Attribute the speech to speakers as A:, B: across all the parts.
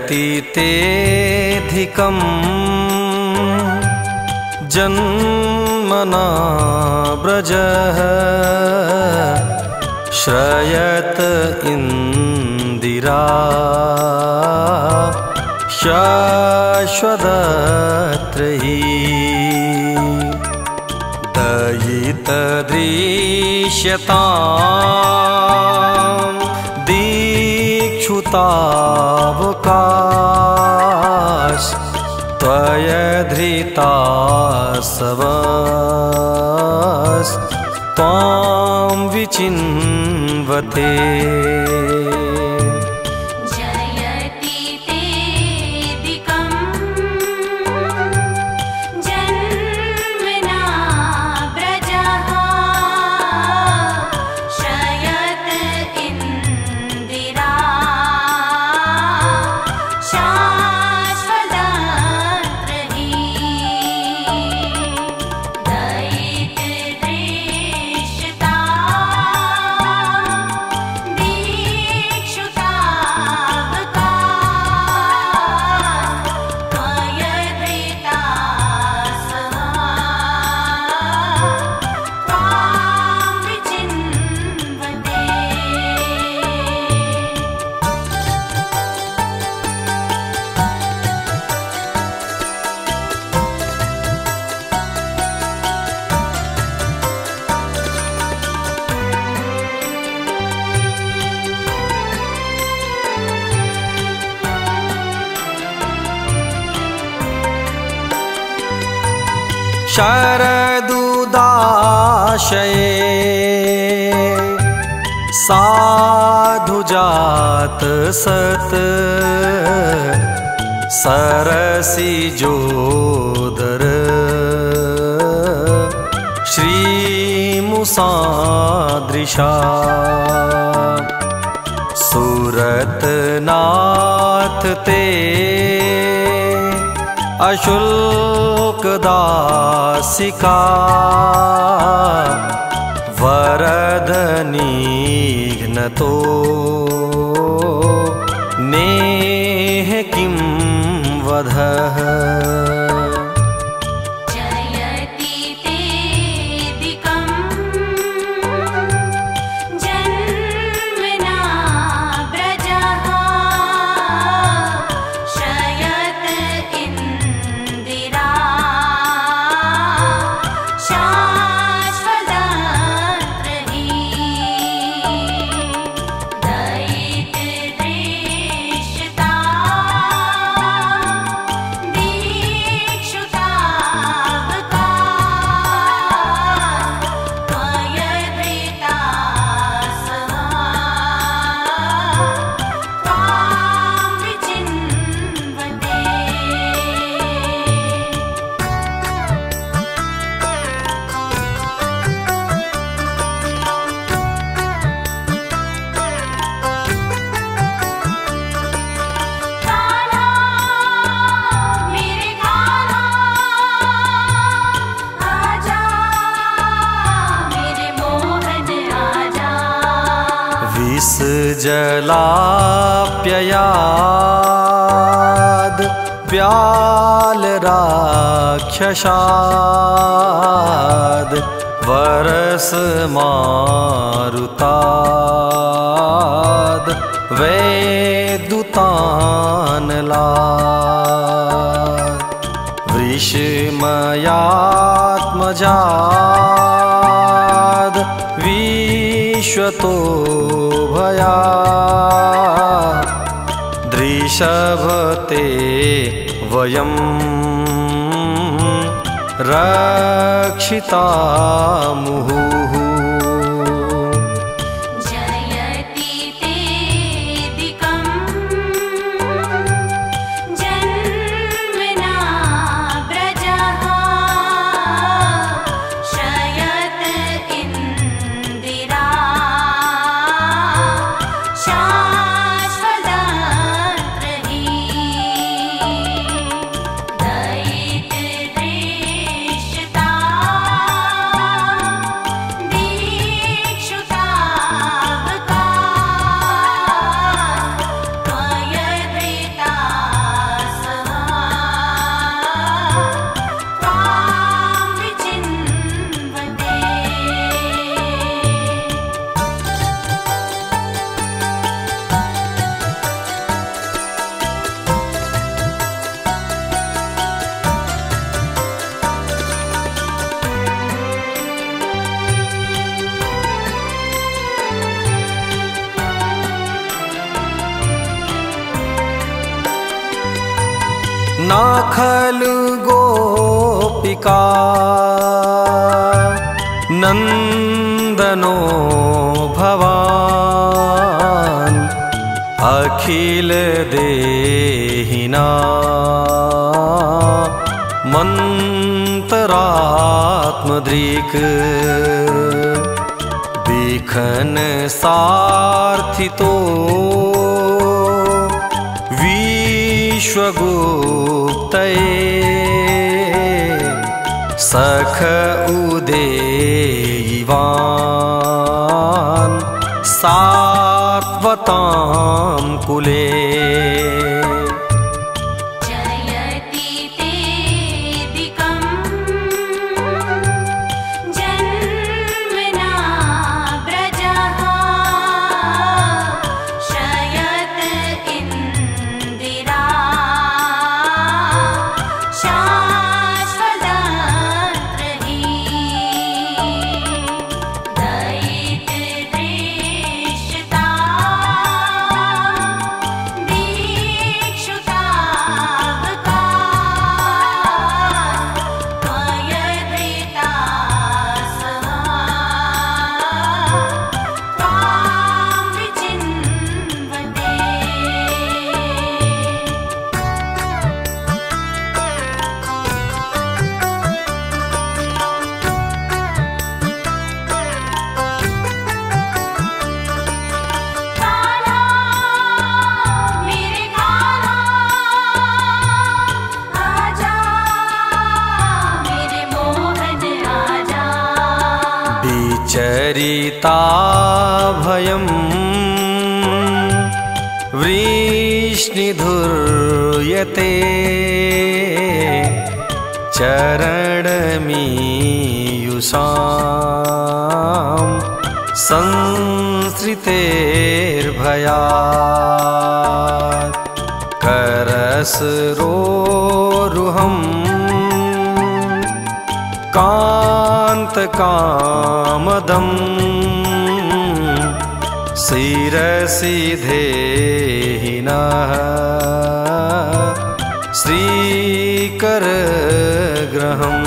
A: तेऽधिकम् जन्मना व्रजः श्रयत इन्दिरा शाश्वतत्र हि दयितदृश्यतां दीक्षुतावकाश त्वयधृतासवस्त्वां विचिन्वते। शरदुदाशये साधुजात सत सरसिजोदर श्रीमुसादृशा सुरतनाथ ते अशुल्कदासिका वरदनिघ्नतो नेह किं वधः। जलाप्ययाद व्यालराक्षसाद वरसमारुताद वैदुतानलाद वृषमयात्मजाद विश्वतो भया दृशभते वयं रक्षिता मुहुः।
B: दयितदृश्यतां
A: ना खलु गोपिका नंदनो भवान अखिल देहिना मंतरात्मद्रिक बिखन सार्थितो विश्वगुप्तये सख उदेयिवान् सात्वतां कुले चरिता भयं वृष्णिधुर्यते चरणमीयुषां संसृतेर्भयात् करसरोरुहम् कान्तकामदं शिरसि धेहिनः श्रीकरग्रहम्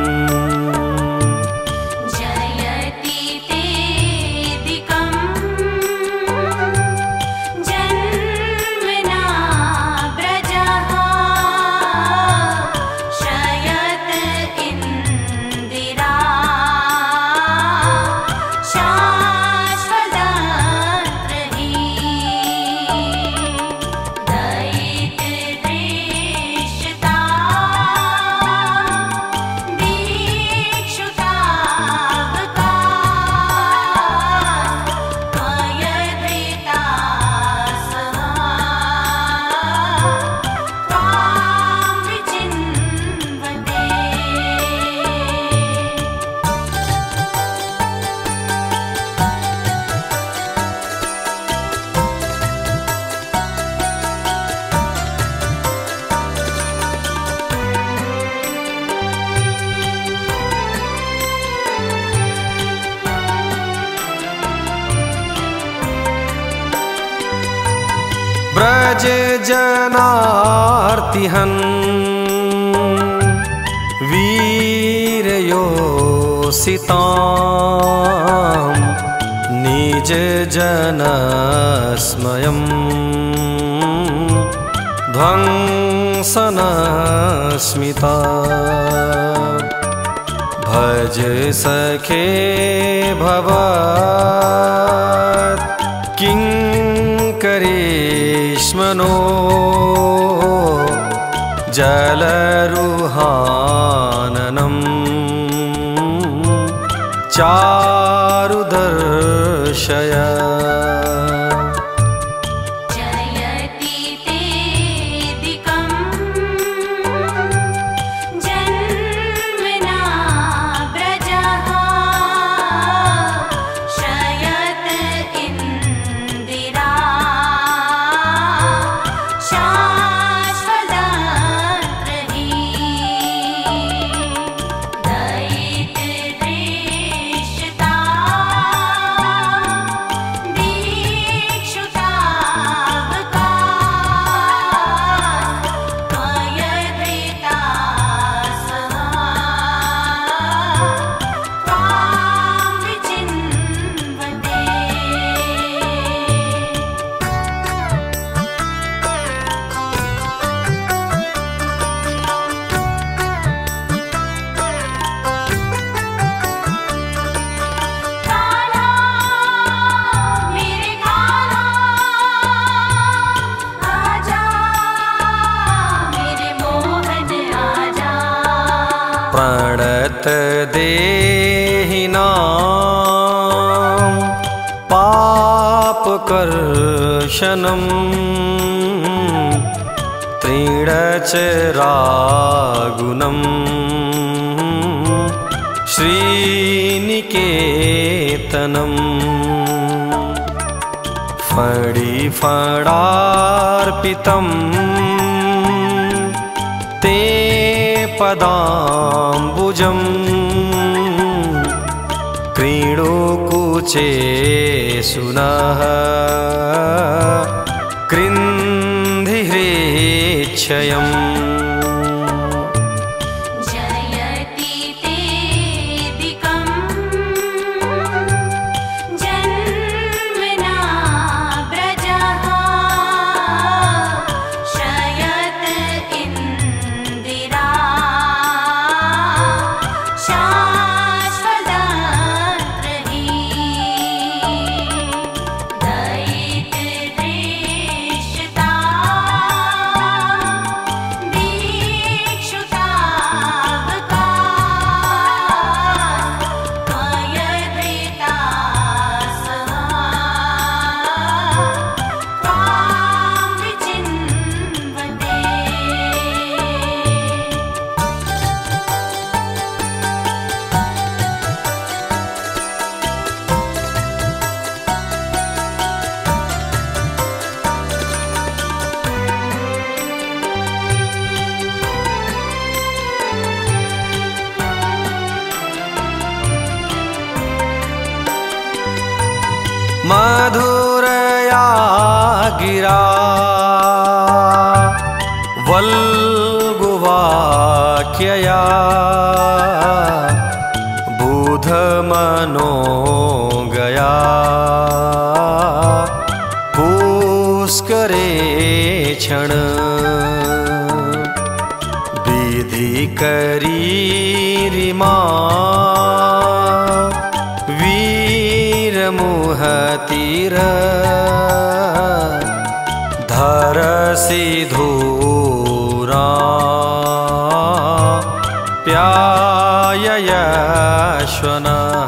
A: ब्रज जनार्तिहन् वीरयोषितां निज जनस्मयं ध्वंसनस्मिता भज सखे भवत् किङ्करीष्मनो जलरुहाननं चारुदर्शय
B: दयित दृष्टा
A: देहिनां पापकर्षणं त्रीणचरागुणं श्रीनिकेतनम् फणिफणार्पितं ते पदाम्बुजं क्रीडोकुचे सुनः कृन्धिरेच्छयम् मधुरया गिरा वल्गुवाक्यया बुधमनो गया पुष्करे क्षण विधि करी रिमा मुहतीर धरसि धूरा प्याययश्वनः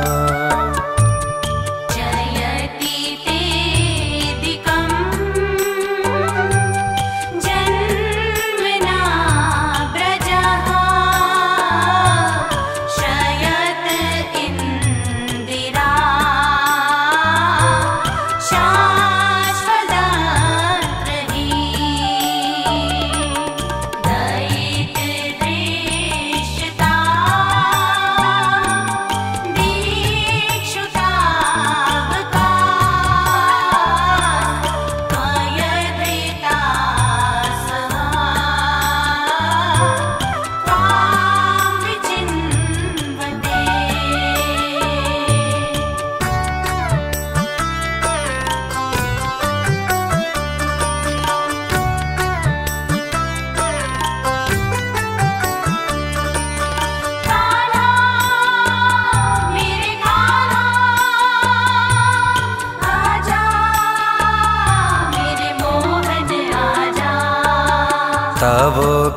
A: तव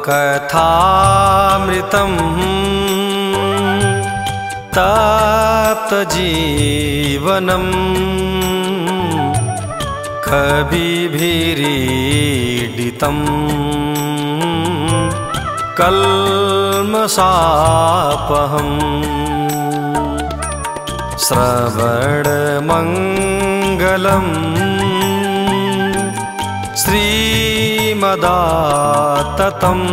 A: कथामृतं तप्तजीवनं कविभिरीडितं कल्मषापहम् श्रवणमङ्गलम् श्रीमदाततं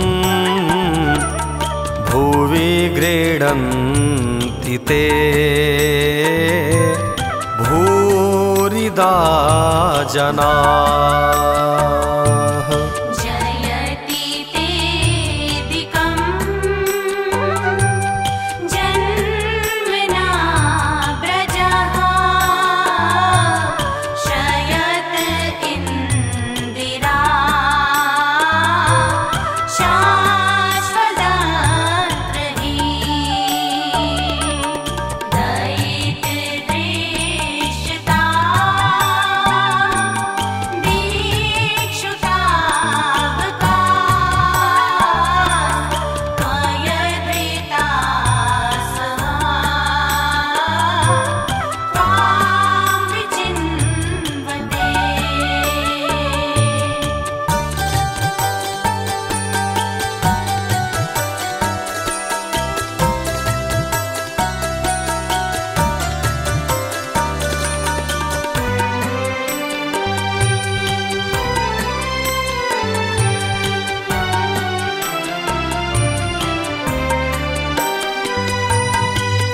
A: भुवि गृह्णन्ति ते भूरिदा जनाः।
B: जयति तेऽधिकं जन्मना व्रजः शयत इन्दिरा शाश्वतत्रयी दयितदृष्टा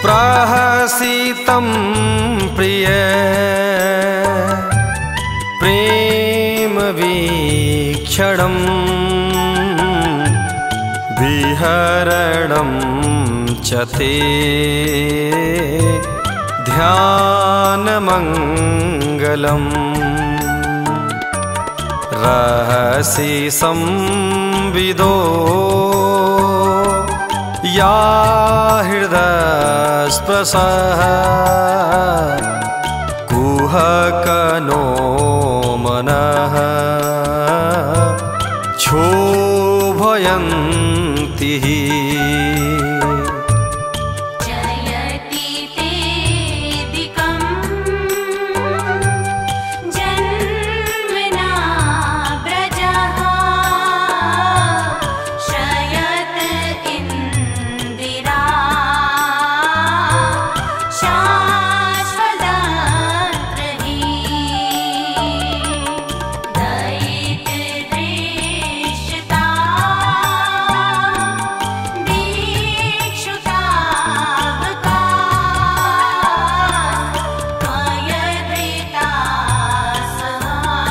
A: प्रहसितं प्रिय प्रेम वीक्षणं विहरणं च ते ध्यानमङ्गलम् रहसि संविदो या हृदयस्पृशः कुहकनो मनः क्षोभयन्ति
B: जयति तेऽधिकं जन्मना व्रजः शयत इन्दिरा शाश्वतत्रही दयितदृष्टा दीक्षुतावका त्वयधृता सह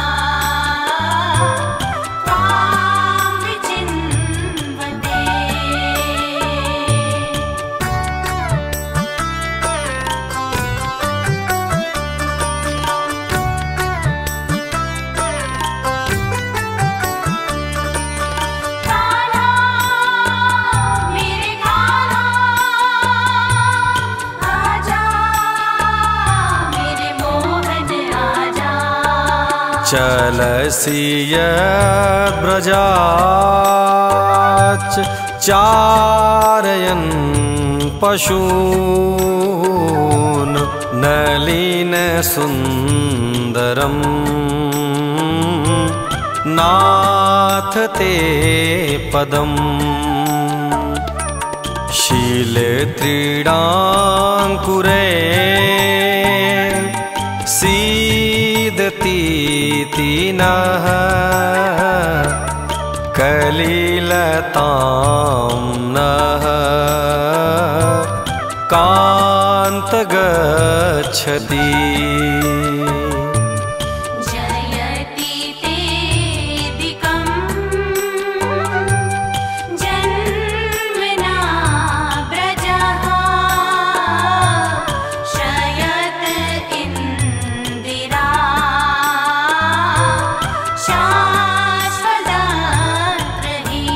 B: त्वां विचिन्वते कान्हा मेरे कान्हा आजा मेरे मोहन आजा
A: चलसि यद्व्रजाच्च चारयन् पशून् नलिनसुन्दरम् नाथ ते पदम् शीलक्रीडाङ्कुरे सीदतीति नः कलिलतां नः कान्तगच्छति
B: जयति तेऽधिकं जन्मना व्रजः शयत इन्दिरा शाश्वतत्रही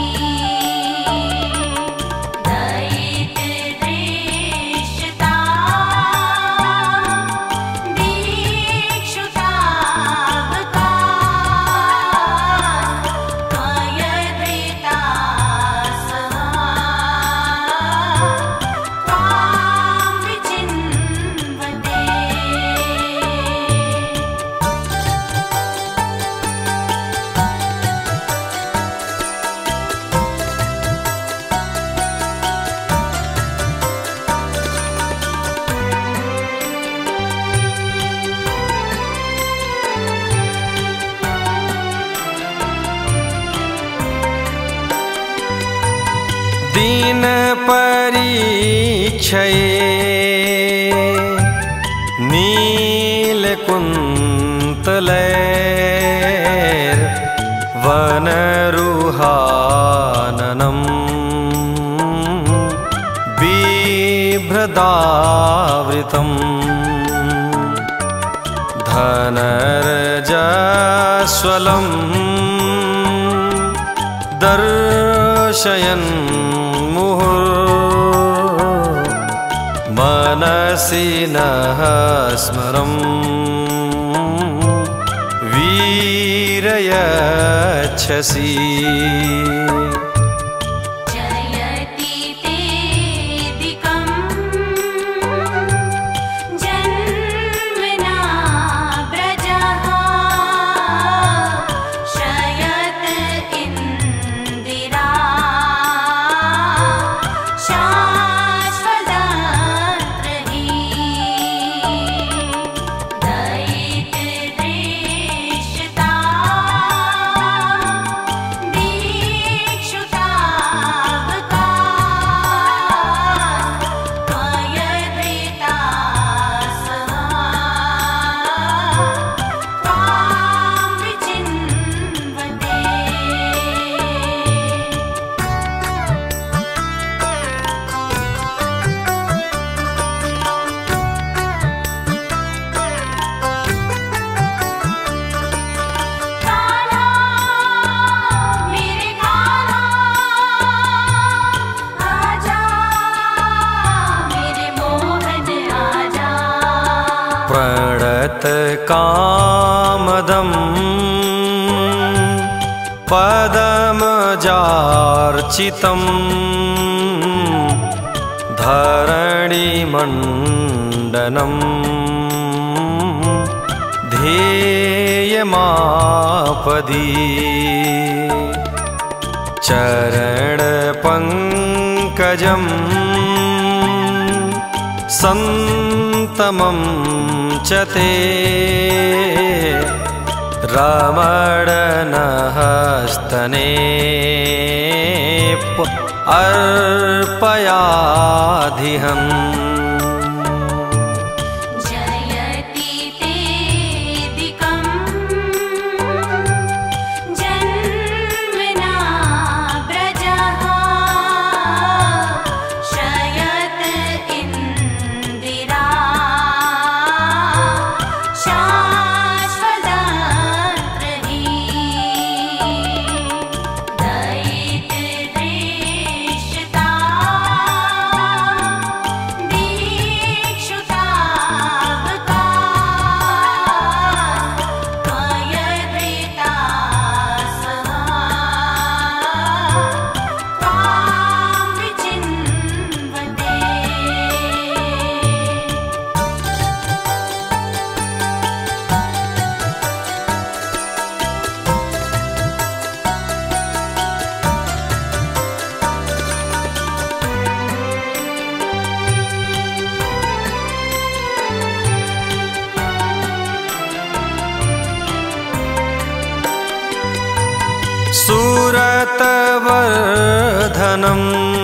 B: दयितदृष्टा दीक्षुतावका त्वयधृता सह त्वां विचिन्वते
A: दीन परीक्षये नीलकुन्तलैर् वनरुहाननं बिभ्रदावृतम् धनरजस्वलम् दर्शयन् मुहुर् मनसि नः स्मरम् वीरयच्छसि
B: जयति तेऽधिकं जन्मना व्रजः शयत इन्दिरा शाश्वतत्रही दयितदृष्टा दीक्षुतावका
A: प्रणतकामदम् पदमजार्चितं धरणिमण्डनं ध्येयमापदि चरणपङ्कजं सन्तमं च ते रमणनहस्तने अर्पयाधिहम्
B: जयति तेऽधिकं जन्मना व्रजः शयत इन्दिरा शाश्वतत्रही दयितदृष्टा दीक्षुतावका त्वयधृता सह त्वां विचिन्वते
A: सुरतवर्धनं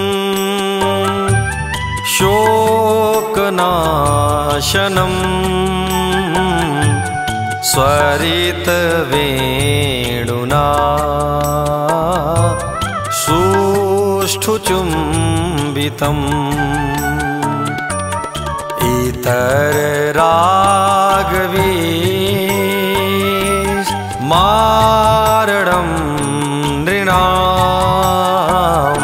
A: शोकनाशनं स्वरितवेणुना सुष्ठुचुम्बितम् इतररागवी मारणं नृणां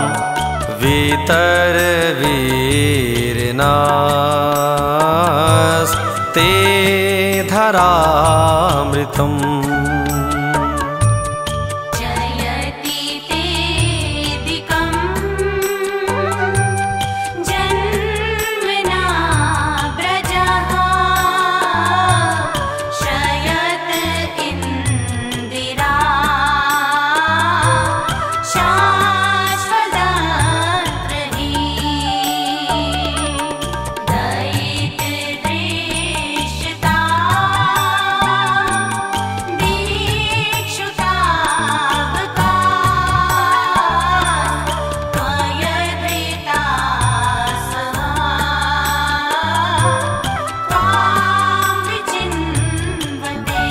A: वितरवीर्नास्ते धरामृतम्
B: जयति तेऽधिकं जन्मना व्रजः शयत इन्दिरा शाश्वतत्रही दयितदृष्टा दीक्षुतावका त्वयधृता सह त्वां विचिन्वते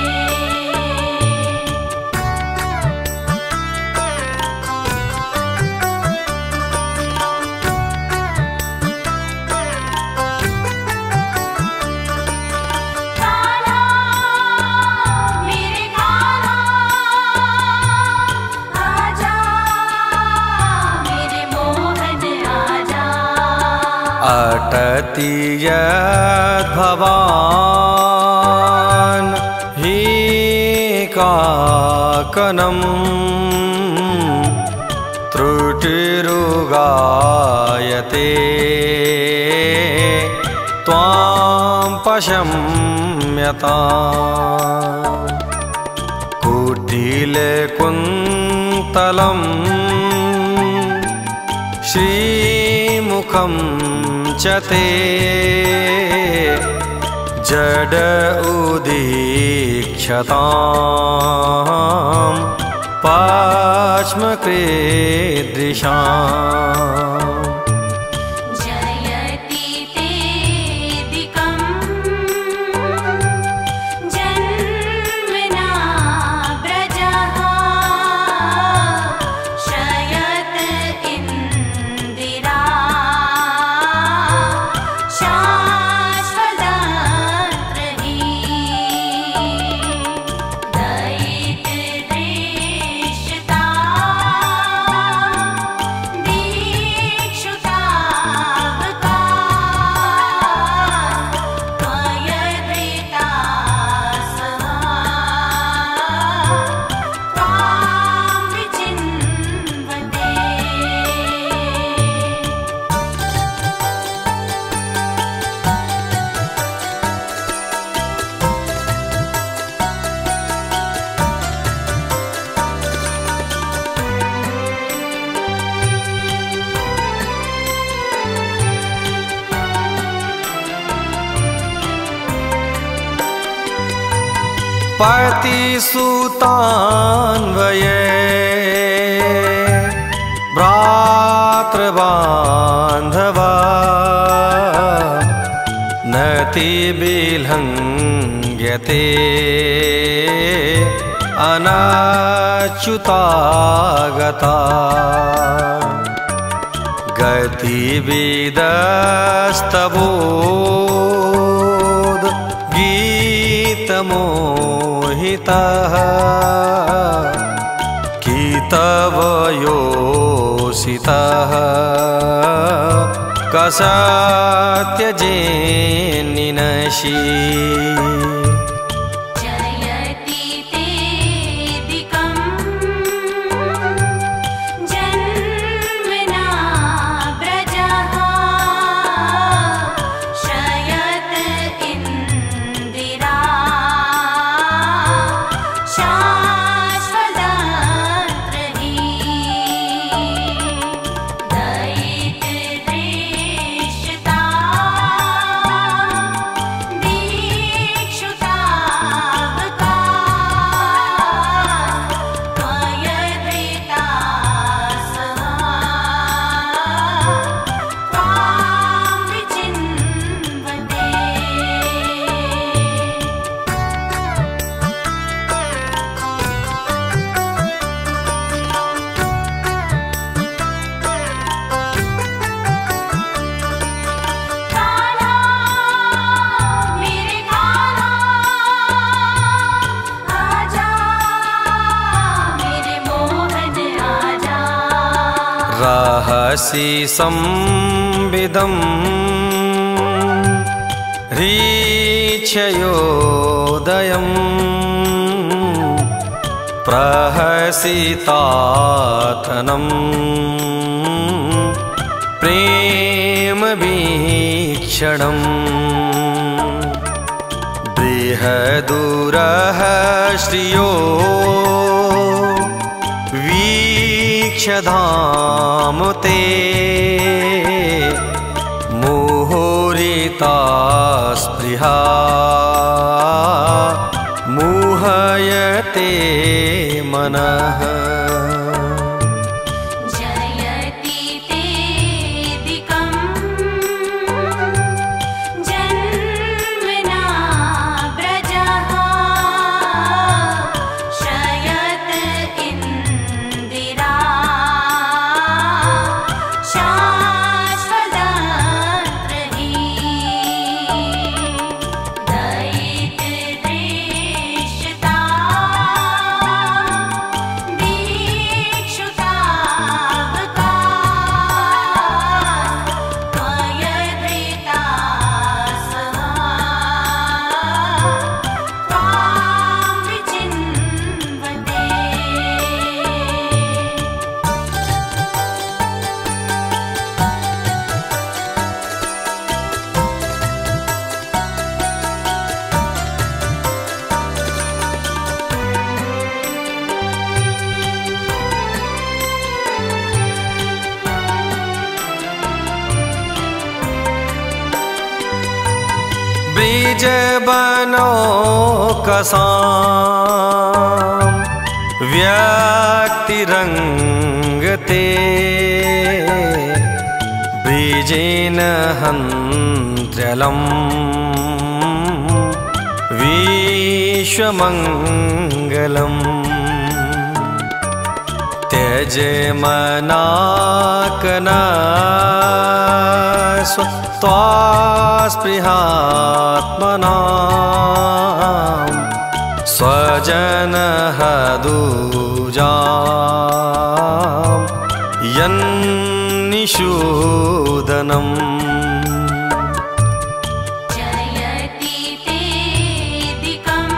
B: कान्हा मेरे कान्हा आजा मेरे मोहन आजा
A: अटति यद्भवान् हि काकनं त्रुटिरुगायते त्वां पशम्यताम् कुटिलकुन्तलं श्रीमुखं च ते जड उदीक्षतां पाश्मकृदृशाम्
B: जयति तेऽधिकं जन्मना व्रजः शयत इन्दिरा शाश्वतत्रही दयितदृष्टा
A: पतिसुतान्वये भ्रातृबान्धवा नतिबिलङ्घ्यते अनच्युतागता गतिविदस्तबोध गीतमोहितः गीतवयोसितः कसत्यजेन्निनशि
B: जयति तेदिकं जन्मना व्रजः शयत इन्दिरा शाश्वतत्रही दयितदृष्टा दीक्षुतावका त्वयधृता सह त्वां विचिन्वते कान्हा मेरे कान्हा आजा मेरे मोहन आजा
A: रहसि संविदम् ह्रीक्षयोदयम् प्रहसितातनम् प्रेमवीक्षणम् बृहदुरः श्रियो वीक्षधाम ते मुहुरिता स्पृहा मुहयते मनः
B: जयति तेदिकं जन्मना व्रजः शयत इन्दिरा शाश्वतत्रही दयितदृष्टा दीक्षुतावका त्वयधृता सह त्वां विचिन्वते
A: बीजबनो कसां व्यक्तिरङ्गते बीजेन हन्त्र्यलम् विश्वमङ्गलम् त्यजमनाकना स्वस्पृहात्मना स्वजनः दूजां यन्निषूदनम्
B: जयति तेदिकं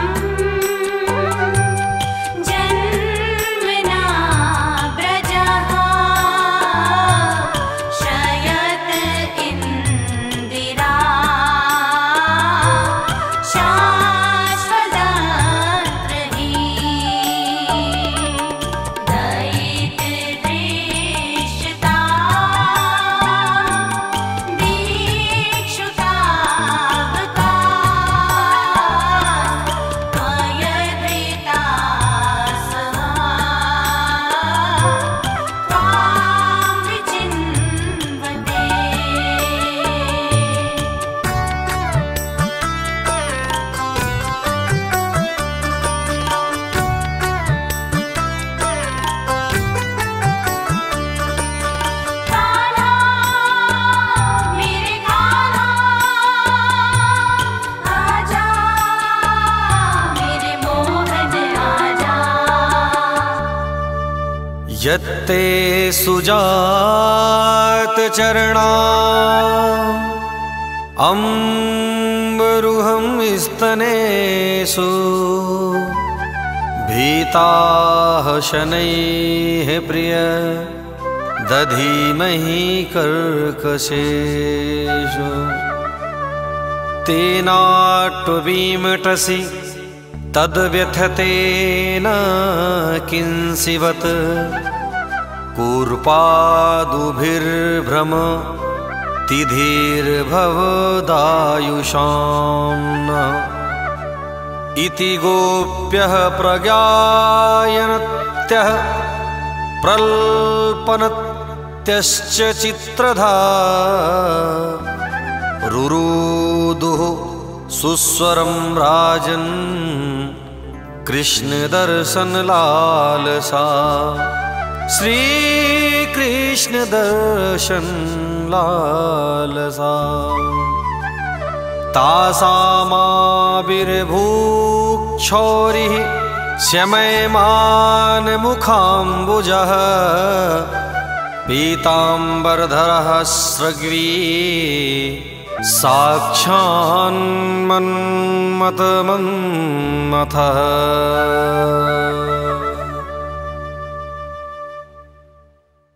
B: जन्मना व्रजः शयत इन्दिरा शाश्वतत्रही दयितदृष्टा
A: यत्ते सुजात चरणा अम्बरुहं स्तनेषु भीताः शनैः प्रिय दधीमहि कर्कशेषु तेनाट्वीमटसि तद्व्यथतेन किंसिवत् कूर्पादुभिर्भ्रम तिथिर्भवदायुषाम् इति गोप्यः प्रज्ञायनत्यः प्रल्पनत्यश्च चित्रधा रुरुदुः सुस्वरं राजन् कृष्णदर्शनलालसा श्रीकृष्णदर्शनलालसा तासामाविर्भूक्षौरिः शमयमानमुखाम्बुजः पीताम्बरधरः स्रग्वी साक्षान्मन्मथः